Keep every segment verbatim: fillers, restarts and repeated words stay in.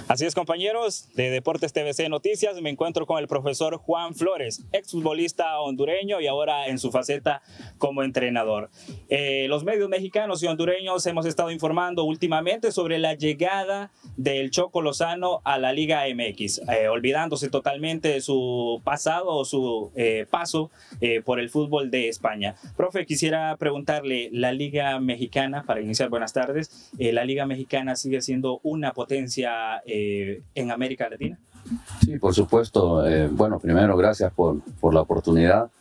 Así es, compañeros de Deportes T V C Noticias, me encuentro con el profesor Juan Flores, exfutbolista hondureño y ahora en su faceta como entrenador. Eh, los medios mexicanos y hondureños hemos estado informando últimamente sobre la llegada del Choco Lozano a la Liga M X, eh, olvidándose totalmente de su pasado o su eh, paso eh, por el fútbol de España. Profe, quisiera preguntarle, la Liga Mexicana, para iniciar, buenas tardes, eh, ¿la Liga Mexicana sigue siendo una potencia eh, en América Latina? Sí, por supuesto. Eh, bueno, primero, gracias por, por la oportunidad.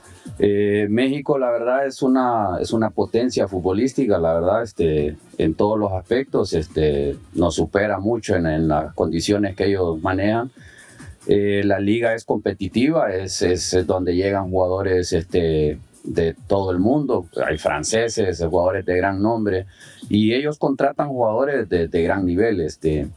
Eh, México, la verdad, es una, es una potencia futbolística, la verdad, este, en todos los aspectos, este, nos supera mucho en, en las condiciones que ellos manejan. Eh, la liga es competitiva, es, es, es donde llegan jugadores este, de todo el mundo, hay franceses, jugadores de gran nombre, y ellos contratan jugadores de, de gran nivel. Este,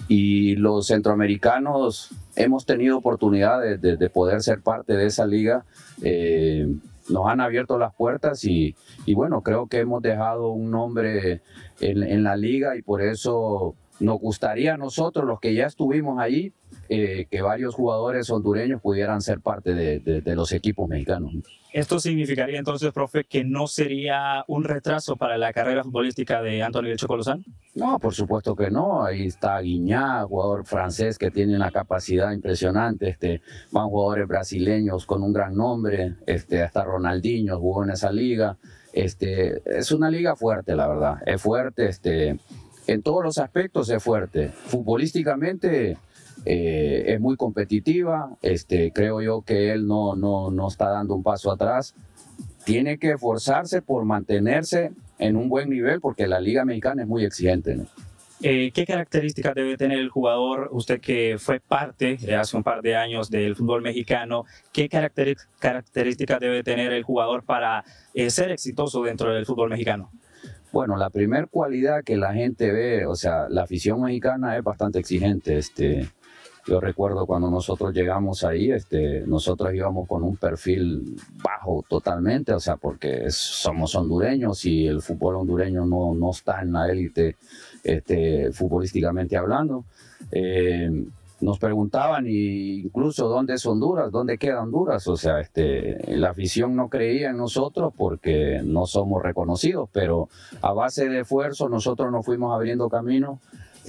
y los centroamericanos hemos tenido oportunidad de, de, de poder ser parte de esa liga. Eh, nos han abierto las puertas y, y bueno, creo que hemos dejado un nombre en, en la liga, y por eso nos gustaría a nosotros, los que ya estuvimos allí, eh, que varios jugadores hondureños pudieran ser parte de, de, de los equipos mexicanos. ¿Esto significaría entonces, profe, que no sería un retraso para la carrera futbolística de Anthony El Choco Lozano? No, por supuesto que no. Ahí está Guiñá, jugador francés que tiene una capacidad impresionante. Este, van jugadores brasileños con un gran nombre. Este, hasta Ronaldinho jugó en esa liga. Este, es una liga fuerte, la verdad. Es fuerte. Este, en todos los aspectos es fuerte. Futbolísticamente eh, es muy competitiva. Este, creo yo que él no, no, no está dando un paso atrás. Tiene que esforzarse por mantenerse en un buen nivel, porque la Liga Mexicana es muy exigente, ¿no? Eh, ¿Qué características debe tener el jugador, usted que fue parte eh, hace un par de años del fútbol mexicano, qué caracter características debe tener el jugador para eh, ser exitoso dentro del fútbol mexicano? Bueno, la primera cualidad que la gente ve, o sea, la afición mexicana es bastante exigente. Este, yo recuerdo cuando nosotros llegamos ahí, este, nosotros íbamos con un perfil bajo totalmente, o sea, porque somos hondureños y el fútbol hondureño no, no está en la élite este, futbolísticamente hablando. Eh, nos preguntaban y incluso dónde es Honduras, dónde queda Honduras, o sea, este, la afición no creía en nosotros porque no somos reconocidos, pero a base de esfuerzo nosotros nos fuimos abriendo camino.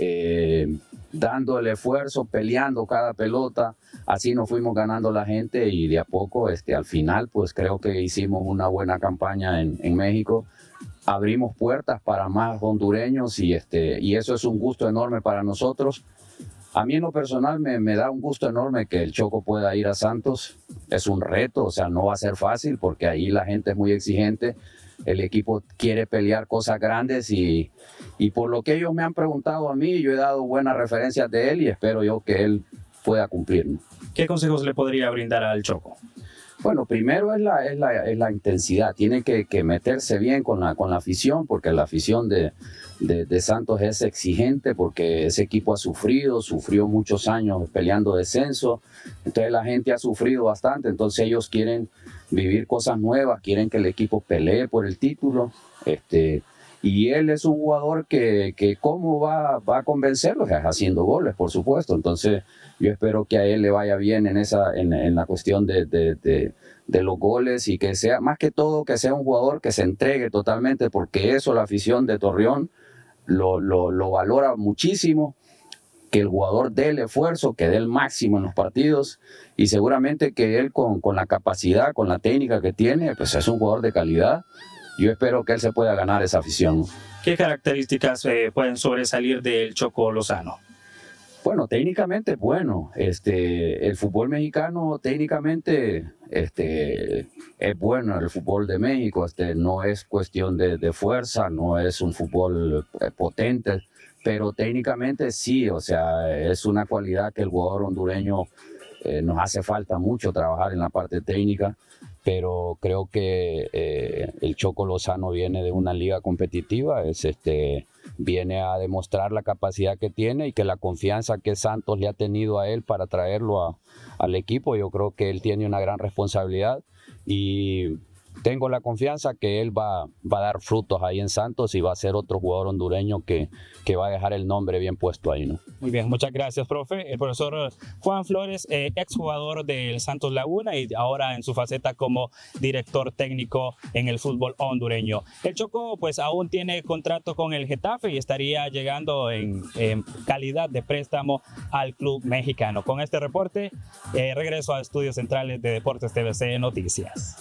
Eh, dando el esfuerzo, peleando cada pelota, así nos fuimos ganando la gente, y de a poco, este, al final, pues creo que hicimos una buena campaña en, en México, abrimos puertas para más hondureños, y, este, y eso es un gusto enorme para nosotros. A mí en lo personal me, me da un gusto enorme que el Choco pueda ir a Santos. Es un reto, o sea, no va a ser fácil porque ahí la gente es muy exigente. El equipo quiere pelear cosas grandes y, y por lo que ellos me han preguntado a mí, yo he dado buenas referencias de él y espero yo que él pueda cumplir. ¿Qué consejos le podría brindar al Choco? Bueno, primero es la, es la, es la intensidad. Tiene que, que meterse bien con la, con la afición, porque la afición de, de, de Santos es exigente, porque ese equipo ha sufrido, sufrió muchos años peleando descenso. Entonces la gente ha sufrido bastante, entonces ellos quieren vivir cosas nuevas, quieren que el equipo pelee por el título. Este, y él es un jugador que, que ¿cómo va, va a convencerlos? Haciendo goles, por supuesto. Entonces yo espero que a él le vaya bien en, esa, en, en la cuestión de, de, de, de los goles, y que sea, más que todo, que sea un jugador que se entregue totalmente, porque eso la afición de Torreón lo, lo, lo valora muchísimo, que el jugador dé el esfuerzo, que dé el máximo en los partidos, y seguramente que él con, con la capacidad, con la técnica que tiene, pues es un jugador de calidad. Yo espero que él se pueda ganar esa afición. ¿Qué características eh, pueden sobresalir del Choco Lozano? Bueno, técnicamente es bueno. Este, el fútbol mexicano técnicamente este, es bueno. El fútbol de México este, no es cuestión de, de fuerza, no es un fútbol potente, pero técnicamente sí, o sea, es una cualidad que el jugador hondureño eh, nos hace falta mucho trabajar en la parte técnica. Pero creo que eh, el Choco Lozano viene de una liga competitiva, es, este, viene a demostrar la capacidad que tiene y que la confianza que Santos le ha tenido a él para traerlo a, al equipo. Yo creo que él tiene una gran responsabilidad y tengo la confianza que él va, va a dar frutos ahí en Santos y va a ser otro jugador hondureño que, que va a dejar el nombre bien puesto ahí, ¿no? Muy bien, muchas gracias, profe. El profesor Juan Flores, eh, exjugador del Santos Laguna y ahora en su faceta como director técnico en el fútbol hondureño. El Choco pues aún tiene contrato con el Getafe y estaría llegando en, en calidad de préstamo al club mexicano. Con este reporte, eh, regreso a Estudios Centrales de Deportes T V C Noticias.